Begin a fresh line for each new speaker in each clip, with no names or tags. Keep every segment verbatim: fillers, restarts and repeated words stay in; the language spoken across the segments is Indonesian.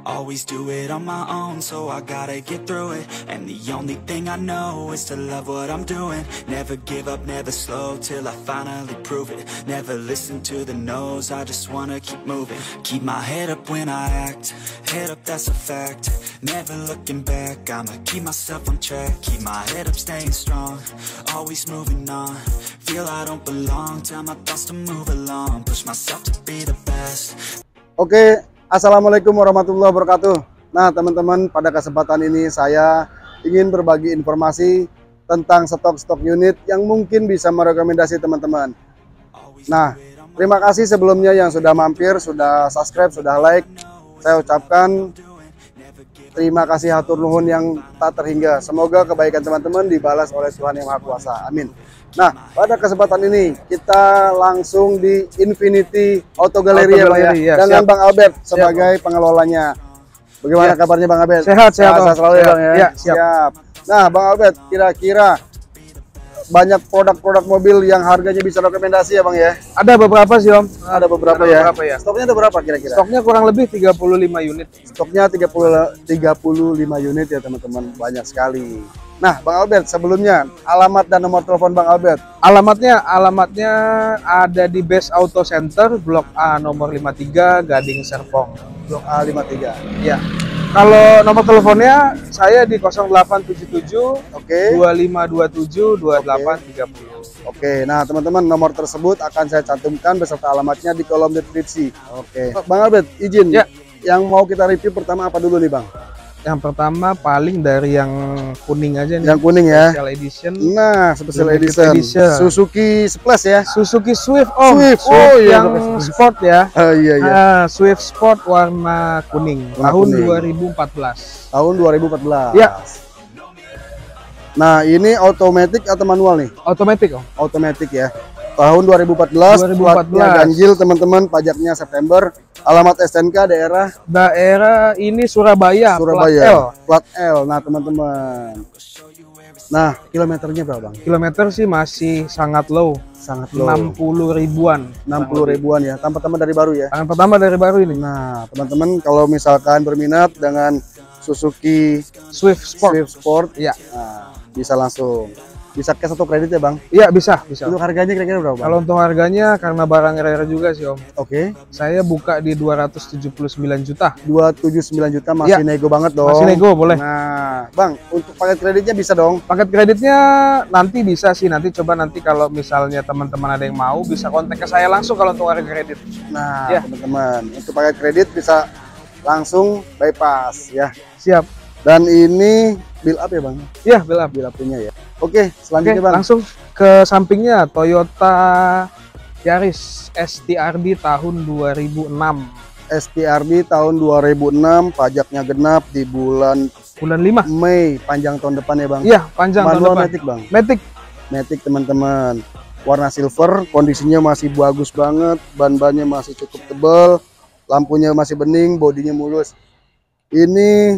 Always do it on my own, so I gotta get through it. And the only thing I know is to love what I'm doing. Never give up, never slow, till I finally prove it. Never listen to the no's, I just wanna keep moving. Keep my head up when I act, head up, that's a fact. Never looking back, I'ma keep myself on track. Keep my head up, staying strong, always moving on. Feel I don't belong, tell my thoughts to move along. Push myself to be the best.
Oke, assalamualaikum warahmatullahi wabarakatuh. Nah teman-teman, pada kesempatan ini saya ingin berbagi informasi tentang stok-stok unit yang mungkin bisa merekomendasi teman-teman. Nah, terima kasih sebelumnya yang sudah mampir, sudah subscribe, sudah like. Saya ucapkan terima kasih hatur nuhun yang tak terhingga. Semoga kebaikan teman-teman dibalas oleh Tuhan Yang Maha Kuasa. Amin. Nah, pada kesempatan ini kita langsung di Infinity Auto Gallery, Auto Gallery ya, ya, dengan siap. Bang Albert sebagai siap. pengelolanya. Bagaimana ya. kabarnya Bang Albert?
Sehat, sehat,
sehat selalu ya Bang ya.
ya siap.
siap. Nah, Bang Albert, kira-kira banyak produk-produk mobil yang harganya bisa rekomendasi ya Bang ya?
Ada beberapa sih Om.
Ada beberapa, ada ya. beberapa ya. Stoknya ada berapa kira-kira?
Stoknya kurang lebih tiga puluh lima unit.
Stoknya tiga puluh lima unit ya teman-teman, banyak sekali. Nah, Bang Albert, sebelumnya alamat dan nomor telepon Bang Albert.
Alamatnya, alamatnya ada di Best Auto Center, Blok A nomor lima puluh tiga, Gading Serpong.
Blok A lima puluh tiga.
Ya. Kalau nomor teleponnya saya di nol delapan tujuh tujuh,
okay.
dua lima dua tujuh, dua delapan tiga nol.
Oke, nah teman-teman, nomor tersebut akan saya cantumkan beserta alamatnya di kolom deskripsi. Oke. Bang Albert, izin.
Ya.
Yang mau kita review pertama apa dulu nih Bang?
Yang pertama paling dari yang kuning aja nih.
Yang kuning ya.
Special edition.
Nah, special edition. edition. Suzuki Splash ya.
Suzuki Swift. Oh,
Swift.
Swift
oh iya.
Yang sport ya.
Oh iya iya.
Uh, Swift Sport warna kuning.
Warna
tahun
kuning.
dua ribu empat belas.
Tahun dua ribu empat belas.
Ya.
Nah, ini otomatis atau manual nih?
Otomatis, Om.
Otomatis ya. Tahun dua ribu empat belas.
dua ribu empat belas.
Platnya ganjil teman-teman, pajaknya September. Alamat S N K daerah
daerah ini Surabaya,
Surabaya, plat L. Plat L. Nah, teman-teman. Nah, kilometernya berapa, Bang?
Kilometer sih masih sangat low,
sangat low.
enam puluh ribuan.
enam puluh ribuan ya. Tanpa pertama dari baru ya.
Tangan pertama dari baru ini.
Nah, teman-teman kalau misalkan berminat dengan Suzuki
Swift Sport,
Swift Sport
ya.
Nah, bisa langsung. Bisa cash atau kredit ya Bang?
Iya bisa, bisa.
Untuk harganya kira-kira berapa Bang?
Kalau untuk harganya karena barang rare juga sih Om.
Oke. Okay.
Saya buka di dua ratus tujuh puluh sembilan juta.
dua ratus tujuh puluh sembilan juta masih ya. nego banget dong.
Masih nego boleh.
Nah, Bang, untuk paket kreditnya bisa dong?
Paket kreditnya nanti bisa sih, nanti coba nanti kalau misalnya teman-teman ada yang mau bisa kontak ke saya langsung kalau untuk harga kredit.
Nah, ya. teman-teman, untuk paket kredit bisa langsung bypass ya.
Siap.
Dan ini build up ya Bang?
Iya, build up.
Build up-nya ya. Oke, selanjutnya
Oke,
Bang.
Langsung ke sampingnya Toyota Yaris S T R D tahun dua ribu enam.
S T R D tahun dua ribu enam, pajaknya genap di bulan
bulan lima
Mei, panjang tahun depan ya Bang?
Iya, panjang
Manual
tahun depan.
Matic Bang?
Matic.
Matic teman-teman. Warna silver, kondisinya masih bagus banget, ban-bannya masih cukup tebal, lampunya masih bening, bodinya mulus. Ini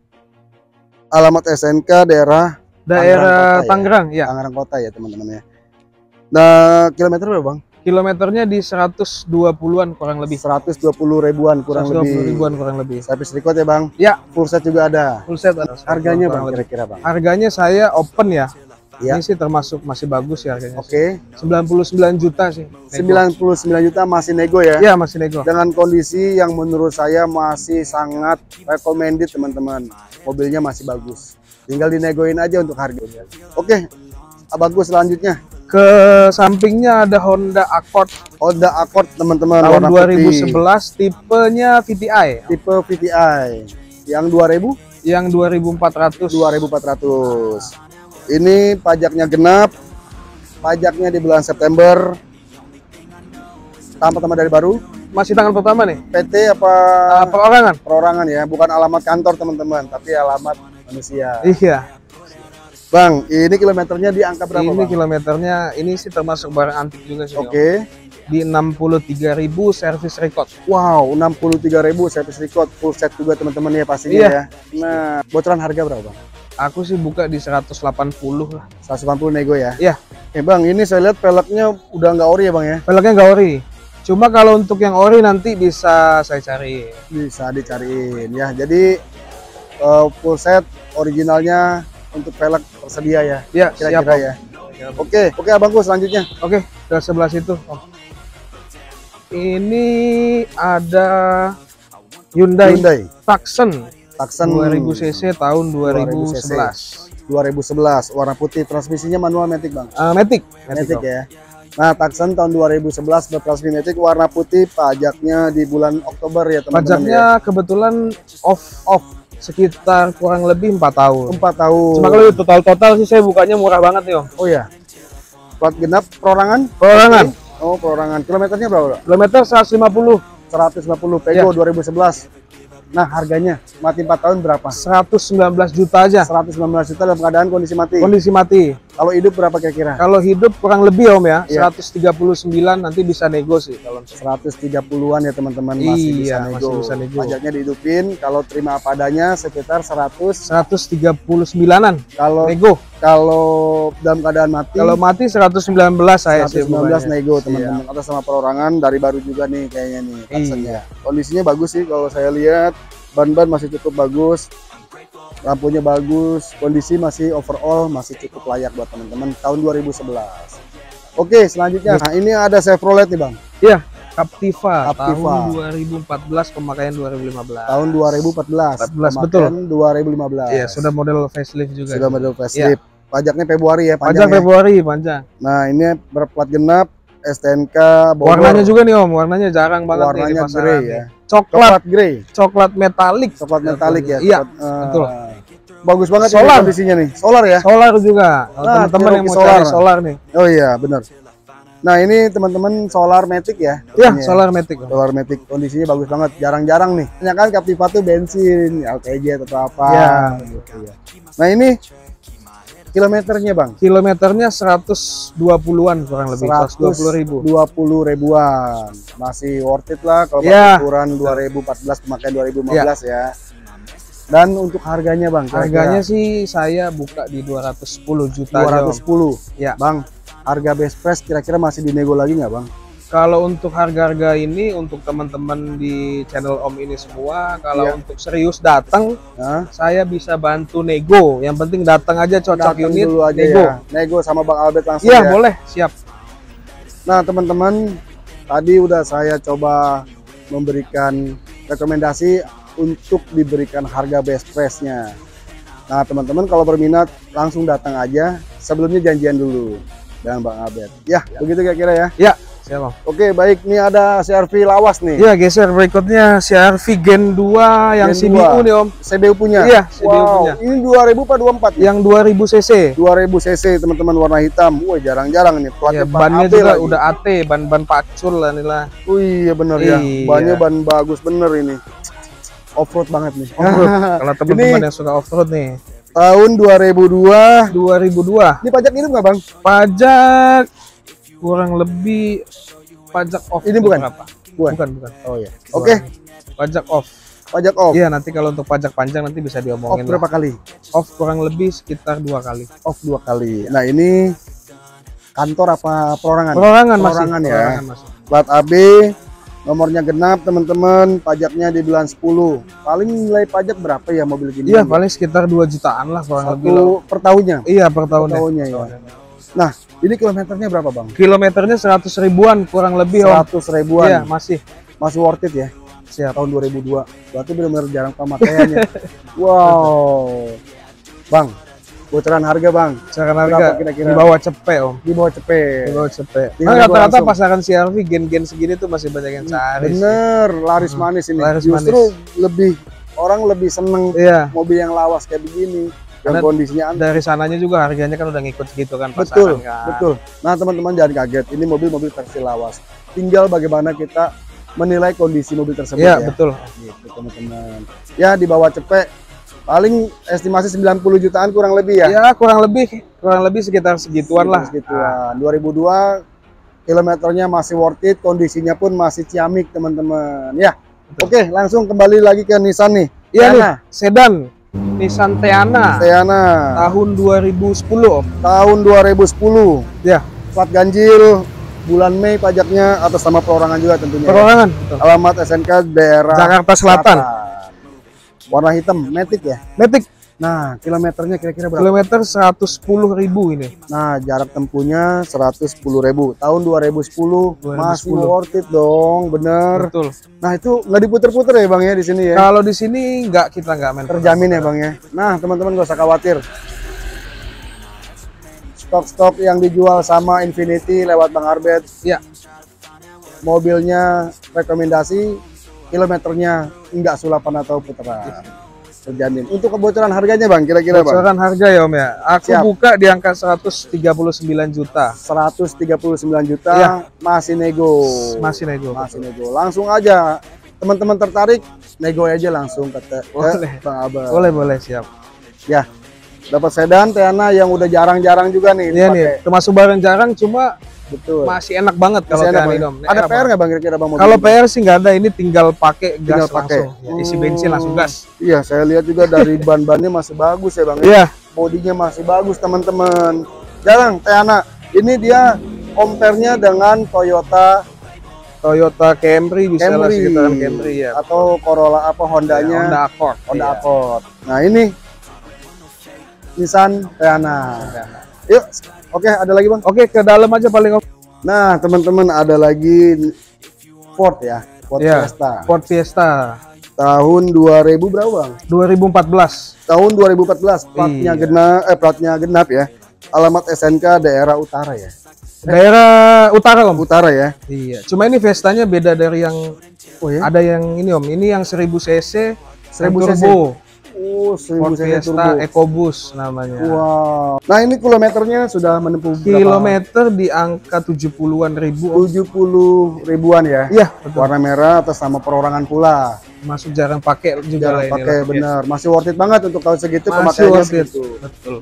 alamat S N K daerah
daerah Tangerang ya.
Tangerang Kota ya teman-teman ya. Nah, kilometer berapa Bang?
Kilometernya di seratus dua puluhan kurang lebih.
seratus dua puluh ribuan kurang
seratus dua puluh
lebih.
ribuan kurang lebih.
Service record ya Bang?
Ya.
Full set juga ada.
Full set ada.
Harganya Bang kira-kira Bang?
Harganya saya open ya.
Ya.
Ini sih termasuk masih bagus ya harganya.
Oke. Okay.
sembilan puluh sembilan juta sih. Nego.
sembilan puluh sembilan juta masih nego ya?
Iya, masih nego.
Dengan kondisi yang menurut saya masih sangat recommended teman-teman. Mobilnya masih bagus. Tinggal dinegoin aja untuk harganya. Oke, bagus selanjutnya.
Ke sampingnya ada Honda Accord.
Honda Accord teman-teman.
Tahun dua ribu sebelas, tipenya V T I.
Tipe V T I. Yang dua ribu?
Yang dua ribu empat ratus.
dua ribu empat ratus. Ini pajaknya genap. Pajaknya di bulan September. Tahun pertama dari baru.
Masih tanggal pertama nih.
P T apa?
Uh, perorangan.
Perorangan ya, bukan alamat kantor teman-teman, tapi alamat manusia.
Iya.
Bang, ini kilometernya di angka berapa?
Ini
Bang?
kilometernya ini sih termasuk barang antik juga sih.
Oke. Okay.
Di enam puluh tiga ribu service record.
Wow, enam puluh tiga ribu service record, full set juga teman-teman ya pastinya
iya.
ya. Nah, bocoran harga berapa Bang?
Aku sih buka di seratus delapan puluh lah.
seratus delapan puluh nego ya?
Iya.
Eh Bang, ini saya lihat peleknya udah nggak ori ya Bang ya?
Peleknya nggak ori. Cuma kalau untuk yang ori nanti bisa saya cari.
Bisa dicariin ya. Jadi uh, full set originalnya untuk velg tersedia ya.
Ya,
Kira-kira
siap, Om.
ya. Oke, oke abangku selanjutnya.
Oke, ke sebelah situ. Om. Ini ada Hyundai,
Hyundai
Tucson
Tucson
dua ribu cc tahun dua ribu sebelas.
dua ribu sebelas warna putih, transmisinya manual matic bang.
Uh, Matic,
Matic ya. Nah, Tucson tahun dua ribu sebelas bertransmisi matic warna putih, pajaknya di bulan Oktober ya teman-teman.
Pajaknya ya. Kebetulan off off sekitar kurang lebih empat tahun.
empat tahun.
Cuma kalau total total sih saya bukanya murah banget nih Om.
Oh ya. Plat genap perorangan?
Perorangan.
Oh, perorangan. Kilometernya berapa?
Kilometer seratus lima puluh.
seratus lima puluh Pego
Ya.
dua ribu sebelas. Nah, harganya mati empat tahun berapa?
seratus sembilan belas juta aja.
seratus sembilan belas juta dalam keadaan kondisi mati.
Kondisi mati.
Kalau hidup berapa kira-kira?
Kalau hidup kurang lebih Om ya,
Iya.
seratus tiga puluh sembilan nanti bisa nego sih kalau
seratus tiga puluhan ya teman-teman, masih bisa
Iya,
nego.
masih bisa nego.
Pajaknya dihidupin, kalau terima apa adanya sekitar seratus.
seratus tiga puluh sembilanan
Kalau
nego.
kalau dalam keadaan mati,
Kalau mati seratus sembilan belas saya sih
seratus sembilan belas
bukanya.
nego
Iya.
teman-teman. Atas sama perorangan dari baru juga nih kayaknya nih. Tucsonnya.
Iya.
Kondisinya bagus sih kalau saya lihat. Ban-ban masih cukup bagus. Lampunya bagus, kondisi masih overall masih cukup layak buat teman-teman tahun dua ribu sebelas. Oke, selanjutnya. Nah, ini ada Chevrolet nih, Bang.
Iya, Captiva,
Captiva.
tahun dua ribu empat belas, pemakaian dua ribu lima belas.
Tahun dua ribu empat belas.
empat belas,
Pemakaian
betul.
dua ribu lima belas.
Iya, sudah model facelift juga.
Sudah model facelift. Pajaknya Februari ya,
Panjang
panjang ya.
Februari, panjang.
Nah, ini berplat genap, S T N K Bogor.
Warnanya juga nih Om, warnanya jarang banget nih di
Warnanya
pasaran
grey
nih.
ya.
Coklat,
Coklat grey,
coklat metalik.
coklat metalik ya.
Iya,
coklat, eh,
betul.
Bagus banget ini
Solar.
kondisinya nih. Solar ya.
Solar juga. Kalau
Nah,
teman-teman yang mau
Cherokee
cari
solar.
solar nih.
Oh iya, benar. Nah, ini teman-teman solar matic ya.
Iya,
Ini ya.
solar matic. Om.
Solar matic kondisinya bagus banget, jarang-jarang nih. Banyak kan Captiva tuh bensin, L P G atau apa.
Iya.
Gitu ya. Nah, ini kilometernya, Bang.
Kilometernya seratus dua puluhan kurang lebih, seratus dua puluh ribu.
dua puluh ribuan. Masih worth it lah kalau
Ya.
pakai ukuran dua ribu empat belas pemakaian dua ribu lima belas ya. Dan untuk harganya, Bang,
Harganya sih saya buka di dua ratus sepuluh juta
dua
aja,
ratus
Om.
sepuluh.
Ya.
Bang, harga best price kira-kira masih dinego lagi nggak, Bang?
Kalau untuk harga-harga ini untuk teman-teman di channel Om ini semua, kalau
Iya.
untuk serius datang,
Nah,
saya bisa bantu nego. Yang penting datang aja, cocok
datang
unit,
dulu aja
nego.
ya. Nego sama Bang Albert langsung
Iya,
ya.
boleh, siap.
Nah, teman-teman, tadi udah saya coba memberikan rekomendasi untuk diberikan harga best price-nya. Nah, teman-teman kalau berminat langsung datang aja. Sebelumnya janjian dulu dengan Bang Albert. Ya, begitu kira-kira ya.
Ya, siap Om.
Oke, baik. Ini ada C R V lawas nih.
Iya, geser berikutnya C R V Gen dua yang
Gen
C B U
dua.
nih Om.
C B U punya.
Iya, C B U
wow,
punya.
ini dua ribu apa dua puluh empat?
Yang dua ribu cc.
dua ribu cc, teman-teman, warna hitam. Wah, jarang-jarang nih. Plat
Ya,
depan
bannya
A B
juga
lagi.
udah A T, ban-ban pacul lah nih lah.
Wih, iya bener ya.
Iya.
Bannya ban bagus bener ini. Off-road banget nih.
Off-road. Kalau teman-teman
Ini
yang suka off-road nih.
tahun dua ribu dua.
dua ribu dua.
Ini pajak hidup nggak, Bang?
Pajak kurang lebih pajak off.
Ini bukan?
berapa?
Bukan.
Bukan, bukan.
Oh iya. Oke,
Pajak off.
pajak off.
Iya, nanti kalau untuk pajak panjang nanti bisa
Off
diomongin.
berapa
lah.
kali?
Off kurang lebih sekitar dua kali.
Off dua kali. Nah, ini kantor apa perorangan?
Perorangan masih.
Perorangan ya.
Perorangan masih.
Plat A B, nomornya genap, teman-teman. Pajaknya di bulan sepuluh. Paling nilai pajak berapa ya mobil gini?
Iya, paling sekitar dua jutaan lah kurang lebih. lah.
Satu per tahunnya.
Iya, per tahunnya.
tahunnya ya. Nah, ini kilometernya berapa, Bang?
Kilometernya seratus ribuan kurang lebih Om.
seratus ribuan.
Iya, masih.
Masih worth it ya.
Siap.
Tahun dua ribu dua. Berarti benar-benar jarang pemakaiannya. Wow. Bang, bocoran harga, Bang.
Sekarang
Berapa
harga
kira-kira?
di bawah cepet Om.
Di bawah cepet.
Di bawah cepet.
Tinggal
Nah,
gua
rata-rata
langsung.
pasaran C R V gen-gen segini tuh masih banyak yang cari. sih.
Bener, laris manis ini.
laris
Justru lebih orang lebih seneng
Iya.
mobil yang lawas kayak begini. Yang
Karena
kondisinya aneh.
Dari sananya juga harganya kan udah ngikut segitu kan
Betul,
pasaran kan.
betul. Nah, teman-teman jangan kaget. Ini mobil-mobil versi lawas. Tinggal bagaimana kita menilai kondisi mobil tersebut
Iya,
ya.
betul.
Gitu, teman-teman. Ya, di bawah cepet paling estimasi sembilan puluh jutaan kurang lebih ya.
Ya, kurang lebih kurang lebih sekitar segituan lah.
Segituan. dua ribu dua kilometernya masih worth it, kondisinya pun masih ciamik, teman-teman. Ya.
Betul.
Oke, langsung kembali lagi ke Nissan nih.
Iya nih,
Teana.
sedan Nissan Teana
Teana.
tahun dua ribu sepuluh Om.
Tahun dua ribu sepuluh.
Ya,
Plat ganjil, bulan Mei pajaknya atas nama perorangan juga tentunya.
Perorangan, betul.
Alamat S N K daerah
Jakarta Selatan.
Warna hitam, Matic ya.
Matic.
Nah, kilometernya kira-kira berapa?
Kilometer seratus sepuluh ribu ini.
Nah, jarak tempuhnya seratus sepuluh ribu. Tahun dua ribu sepuluh,
dua ribu
masih
sepuluh.
worth it dong, bener.
Betul.
Nah, itu nggak diputer-puter ya Bang ya di sini ya?
Kalau di sini nggak, kita nggak main.
Terjamin ya Bang ya. Nah, teman-teman gak usah khawatir. Stok-stok yang dijual sama Infinity lewat Bang Arbet.
Ya.
Mobilnya rekomendasi, kilometernya enggak sulapan atau putaran. Terjamin. Untuk kebocoran harganya Bang, kira-kira Bang?
Bocoran harga ya Om ya. Aku
Siap.
buka di angka seratus tiga puluh sembilan juta.
seratus tiga puluh sembilan juta,
Iya.
masih nego.
Masih nego.
Masih nego. Langsung aja. Teman-teman tertarik, nego aja langsung kata
Boleh.
Bang Abah.
Boleh, boleh, siap.
Ya. Dapat sedan Teana yang udah jarang-jarang juga nih
Iya
dipakai.
nih, termasuk barang jarang, cuma
Betul.
masih enak banget kalau
Masih enak,
Teana
Bang.
ini Om.
Ada
Enak
P R
banget.
nggak Bang kira-kira Bang? mobil
Kalau
ini?
P R sih nggak ada, ini tinggal pakai gas
Tinggal pakai.
langsung. Ya, isi bensin langsung gas.
Iya, saya lihat juga dari ban-bannya masih bagus ya Bang.
Iya.
Bodinya masih bagus teman-teman. Jarang Teana. Ini dia compare-nya dengan Toyota
Toyota Camry bisa lah
Camry
sekitaran Camry ya.
atau Corolla apa Hondanya
Honda Accord.
Honda
Iya.
Accord. Nah ini Nissan Teana. Yuk, oke ada lagi Bang.
Oke, ke dalam aja paling Om.
Nah teman-teman ada lagi Ford ya, Ford
Iya.
Fiesta.
Ford Fiesta
Tahun dua ribu berapa Bang?
dua ribu empat belas.
Tahun dua ribu empat belas, platnya
Iya.
genap, eh platnya genap ya. Alamat S N K daerah utara ya.
Daerah utara Om.
Utara ya.
Iya. Cuma ini Fiestanya beda dari yang
Oh ya.
ada yang ini Om. Ini yang seribu cc,
seribu
yang
cc.
turbo.
Oh, seribu
Ford
cc
Fiesta
turbo.
EcoBoost namanya.
Wow. Nah, ini kilometernya sudah menempuh berapa?
Kilometer di angka tujuh puluhan ribu Om.
tujuh puluh ribuan ya.
Iya, betul.
Warna merah atas nama perorangan pula.
Masuk jarang pakai juga
Jarang
lah ini
pakai
lah.
benar. Masih worth it banget untuk tahun segitu
Masih
pemakaiannya
worth it.
segitu.
Betul.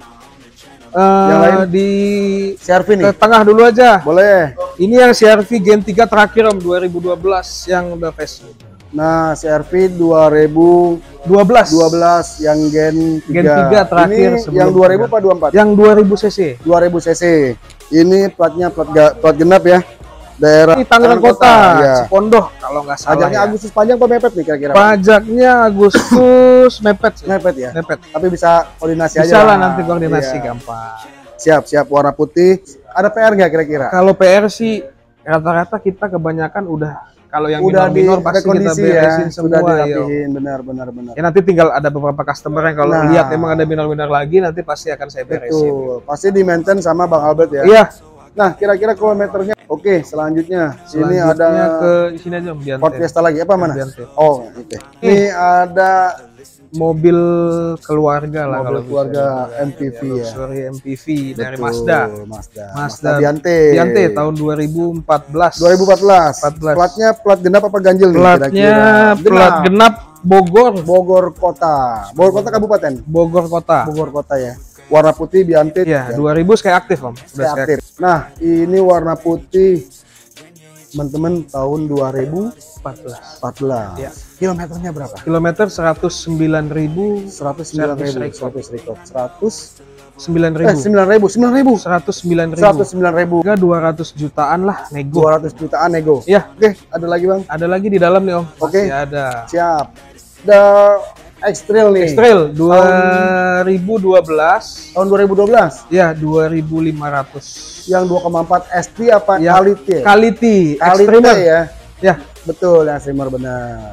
Eh,
Yang lain?
di
C R V nih.
ke tengah dulu aja.
Boleh.
Ini yang C R V Gen tiga terakhir Om, dua ribu dua belas yang udah facelift.
Nah, C R V dua ribu
dua belas.
dua belas yang Gen tiga.
Gen tiga terakhir
Ini
sebelum
yang dua ribu
tiga.
apa dua puluh empat?
Yang dua ribu cc.
dua ribu cc. Ini platnya plat, ga- plat genap ya. Daerah
Ini Tangerang Kota,
ya.
Cipondoh kalau nggak salah.
Pajaknya
ya.
Agustus panjang apa mepet nih kira-kira?
Pajaknya Agustus mepet sih.
Mepet ya.
Mepet.
Tapi bisa koordinasi aja.
Bisa lah nanti koordinasi
Iya.
gampang.
Siap, siap warna putih. Ada P R nggak kira-kira?
Kalau P R sih rata-rata kita kebanyakan udah, kalau yang
Udah di
minor-minor pasti kita
rekondisi ya,
beresin
sudah
semua ya.
dirapihin, benar benar benar.
Ya nanti tinggal ada beberapa customer yang kalau
Nah.
lihat emang ada minor-minor lagi nanti pasti akan saya beresin.
Betul. Pasti di maintain sama Bang Albert ya.
Iya.
Nah, kira-kira kilometernya. Oke, selanjutnya, ini
Selanjutnya
ada
ke sini aja Om, Biante.
Ford Fiesta lagi apa mana?
Biante.
Oh, oke. Ini ada
Mobil keluarga lah
mobil
kalau
keluarga
bisa.
M P V ya.
Sorry M P V dari
Betul,
Mazda.
Mazda.
Mazda
Biante.
Biante tahun dua ribu empat belas.
dua ribu empat belas.
empat belas.
Platnya plat genap apa ganjil nih
Platnya
kira-kira?
plat genap Bogor.
Bogor Kota. Bogor Kota kabupaten.
Bogor Kota.
Bogor Kota ya. Warna putih Biante.
Iya, dua ribu sekali aktif Om. Udah
Saya
sekali
aktif. Nah, ini warna putih teman-teman tahun dua ribu
empat belas.
empat belas.
Iya.
Kilometernya berapa?
Kilometer seratus sembilan ribu.
seratus sembilan ribu.
Service record.
Service record. seratus
sembilan
eh
ribu.
sembilan ribu, sembilan ribu.
seratus sembilan ribu.
seratus sembilan ribu.
Harga dua ratus jutaan lah nego.
dua ratus jutaan nego.
Iya,
Oke, ada lagi Bang.
ada lagi di dalam nih Om.
Oke.
Masih ada.
Siap. The X-Trail nih.
X-Trail dua ribu dua belas.
Tahun dua ribu dua belas.
Ya, dua ribu lima ratus.
Yang dua koma empat S T apa
Yang
Quality?
Quality,
Quality
Extremer.
ya.
Ya,
Betul, yang streamer benar.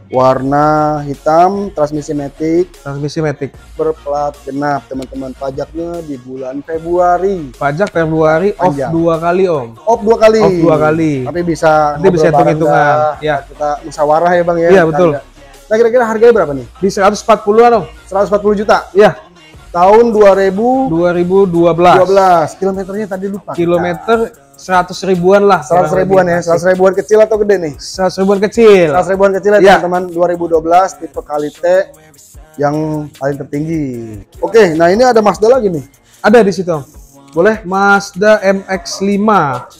Warna hitam, transmisi matic,
transmisi matic.
berplat genap teman-teman. Pajaknya di bulan Februari.
Pajak Februari off
Panjang.
dua kali Om.
Off dua kali.
Off dua kali.
Tapi bisa
Nanti bisa
ngobrol bareng
hitung-hitungan.
dah.
Ya.
Kita musyawarah ya Bang ya.
Iya, betul.
Harga. Nah, kira-kira harganya berapa nih?
Di seratus empat puluhan Om.
seratus empat puluh juta.
Ya,
Tahun dua ribu
dua ribu dua belas.
dua belas. Kilometernya tadi lupa.
Kilometer seratus ribuan lah.
seratus
kurang
ribuan
lebih.
ya. seratus ribuan kecil atau gede nih?
seratus ribuan kecil.
seratus ribuan kecil ya
Iya.
teman-teman. dua ribu dua belas tipe Quality yang paling tertinggi. Oke, nah ini ada Mazda lagi nih.
Ada di situ Om.
Boleh?
Mazda M X lima.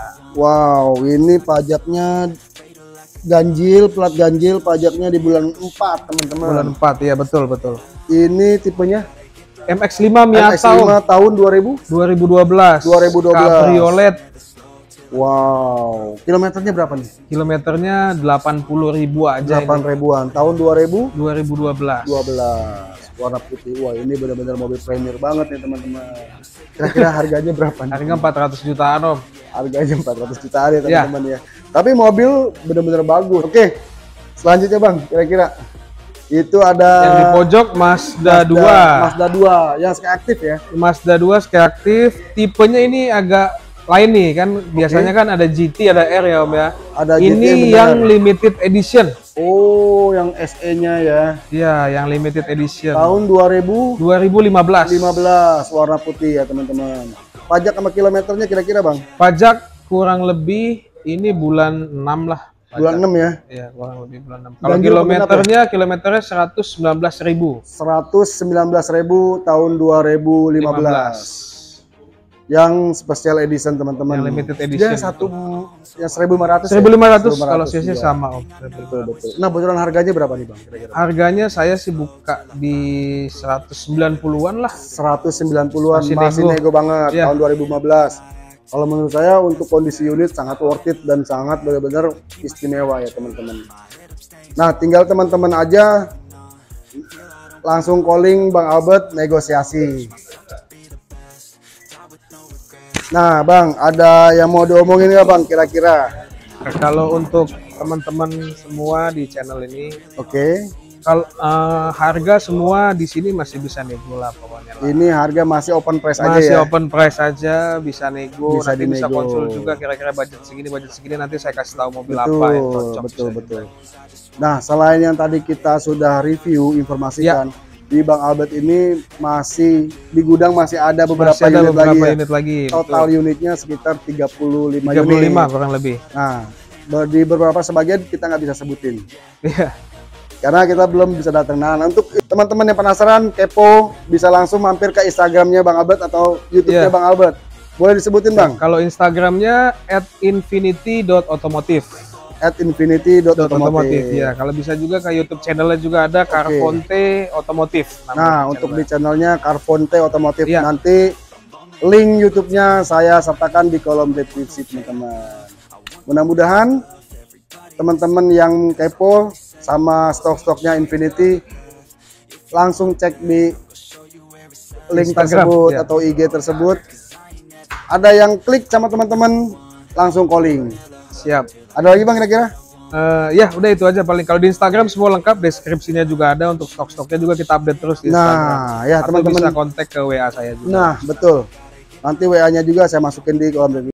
Wow, ini pajaknya ganjil, plat ganjil, pajaknya di bulan empat, teman-teman.
Bulan empat, ya betul betul.
Ini tipenya
M X lima
M X
Miata Om.
lima tahun dua ribu
dua ribu dua belas.
dua ribu dua belas.
Cabriolet.
Wow, kilometernya berapa nih?
Kilometernya delapan puluh ribu aja.
delapan ribuan. Tahun dua ribu?
dua ribu dua belas.
dua belas. Warna putih. Wah, ini benar-benar mobil premier banget nih teman-teman. Kira-kira harganya berapa nih?
Harga empat ratus jutaan om.
Harganya empat ratus jutaan ya teman-teman ya. Tapi mobil benar-benar bagus. Oke, selanjutnya bang, kira-kira itu ada
yang di pojok Mazda dua.
Mazda dua yang sky aktif ya.
Mazda dua sky aktif. Tipenya ini agak lain nih kan. Biasanya kan ada G T, ada R ya om ya.
Ada
ini
G T
yang limited edition.
Oh, yang S E-nya ya.
Iya, yang limited edition.
Tahun dua ribu
lima belas.
lima belas, warna putih ya teman-teman. Pajak sama kilometernya kira-kira bang?
Pajak kurang lebih ini bulan enam lah. Pajak.
Bulan enam ya?
Iya, kurang lebih bulan enam. Kalau kilometernya, kilometernya seratus sembilan belas ribu.
seratus sembilan belas ribu tahun dua ribu lima belas. Yang special edition teman-teman.
Yang limited edition.
Dia satu yang seribu lima ratus.
seribu lima ratus kalau cc sama om.
Betul betul. Nah, bocoran harganya berapa nih bang? Kira-kira?
Harganya saya sih buka di seratus sembilan puluhan lah.
seratus sembilan puluhan masih, masih nego. nego banget ya. Tahun dua ribu lima belas. Kalau menurut saya untuk kondisi unit sangat worth it dan sangat benar-benar istimewa ya teman-teman. Nah, tinggal teman-teman aja langsung calling Bang Albert negosiasi. Nah bang, ada yang mau diomongin nggak bang kira-kira?
Nah, kalau untuk teman-teman semua di channel ini,
oke. Okay.
Kalau uh, harga semua di sini masih bisa nego lah pokoknya. Lah.
Ini harga masih open price
masih
aja ya?
Masih open price aja, bisa nego,
bisa
nanti
dinego.
Bisa konsul juga kira-kira budget segini, budget segini nanti saya kasih tahu mobil
betul,
apa yang cocok.
Betul, betul. Nah, selain yang tadi kita sudah review, informasikan. Ya. Di Bang Albert ini masih di gudang masih ada beberapa
masih ada
unit
beberapa
lagi,
unit
ya?
lagi.
Total
betul.
Unitnya sekitar tiga puluh lima,
tiga puluh lima
unit.
kurang lebih.
Nah, di beberapa sebagian kita nggak bisa sebutin.
Iya.
Karena kita belum bisa datang. Nah, untuk teman-teman yang penasaran, kepo, bisa langsung mampir ke Instagramnya Bang Albert atau YouTube-nya yeah. Bang Albert. Boleh disebutin Bang?
Kalau Instagramnya at infinity dot automotive.
at infinity dot automotive.
Ya, kalau bisa juga ke YouTube channelnya juga ada okay. Carfonte Otomotif.
Nah, untuk di channelnya Carfonte Otomotif ya. Nanti link YouTube-nya saya sertakan di kolom deskripsi teman-teman. Mudah-mudahan teman-teman yang kepo sama stok-stoknya Infinity langsung cek di link Instagram, tersebut ya. Atau I G tersebut. Ada yang klik sama teman-teman langsung calling.
Siap.
Ada lagi Bang kira-kira?
Uh, ya udah itu aja paling. Kalau di Instagram semua lengkap, deskripsinya juga ada, untuk stok-stoknya juga kita update terus di Instagram.
Nah ya teman-teman
bisa kontak ke W A saya juga.
Nah betul, nanti W A nya juga saya masukin di kolom deskripsi.